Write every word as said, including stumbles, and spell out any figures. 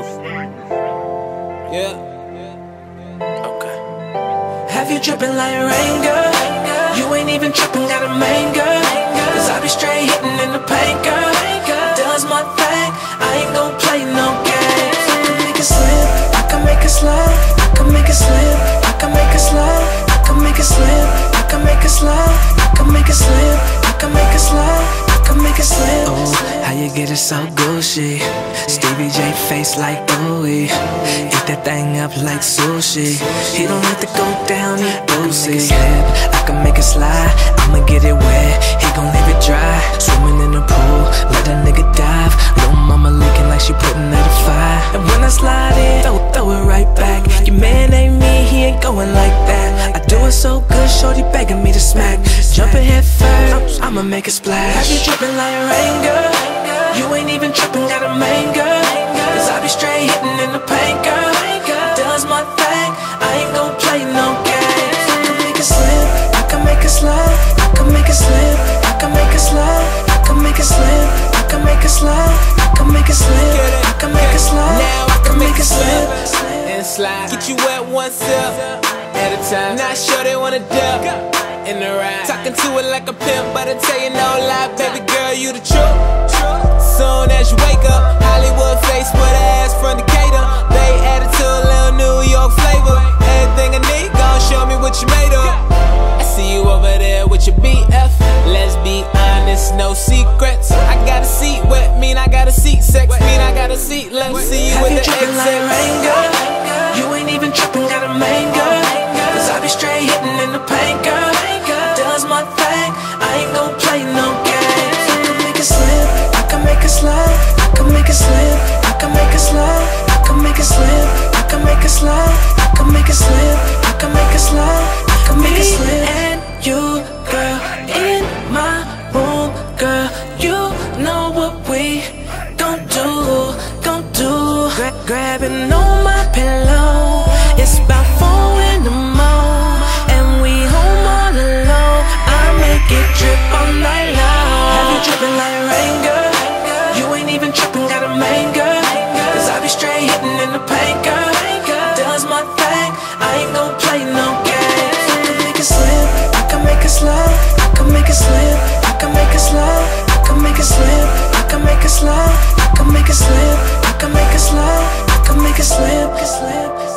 Yeah. Okay. Have you drippin' like rain, girl? You ain't even trippin', got a main girl. Cause I be straight hittin' in the paint, girl. Does my thing, I ain't gon' play no games. I can make it slip, I can make it slide. I can make it slip, I can make it slide. I can make it slip, I can make it slide. I can make it slip, I can make it slide. I can make it slip. Oh, how you get it so gushy? Stevie J face like ooey. Eat that thing up like sushi. He don't like to go down, he boozy. I can make it slide, I'ma get it wet. He gon' leave it dry. Swimming in the pool, let a nigga dive. Lil' mama leaking like she putting out a fire. And when I slide in, throw, throw it right back. Your man ain't me, he ain't going like that. I do it so good, shorty begging me to smack. Jumping head first, I'ma make it splash. Have you drippin' like rain, girl? You ain't even trippin', got a main girl. Cause I be straight hittin' in the paint, girl. Does my thing, I ain't gon' play no games. I can make it slip, I can make it slide. I can make it slip, I can make it slide. I can make it slip, I can make it slide. I can make it slip, I can make it slide. Now I can make it slip and slide. Get you wet one sip at a time. Not sure they wanna dip in the ride. Talking to it like a pimp, but I tell you no lie, baby girl, you the truth. Soon as you wake up, Hollywood face with an ass from Decatur. Bay attitude, little New York flavor. Everything I need, gon' show me what you made of. I see you over there with your B F. Let's be honest, no secrets. I got a seat wet, mean I got a seat sex, mean I got a seat. Let's see you Have with you the drippin' like rain, girl? You ain't even trippin', got a main girl. Cause I be straight hittin' in the paint, girl. Does my thing, I ain't gon' play no games. I can make it slip, I can make it slide. I can make it slip, I can make it slide. I can make it slip, I can make it slide. I can make it slip, I can make it slide. I can make it slip. And you, girl, in my room, girl, you know what we gon' do, gon' do. Gra grabbing on my pillow, it's about four in the morning, and we home all alone. I make it drip all night long. Have you drippin' like rain, girl? You ain't even trippin', got a main girl. Cause I be straight hittin' in the paint, girl. Does my thing, I ain't gon' play no games. I can make it slip, I can make it slide. I can make it slip, I can make it slide. I can make it slip, I can make it slide. I can make it slip, I can make it slide. I can make it slip, slip.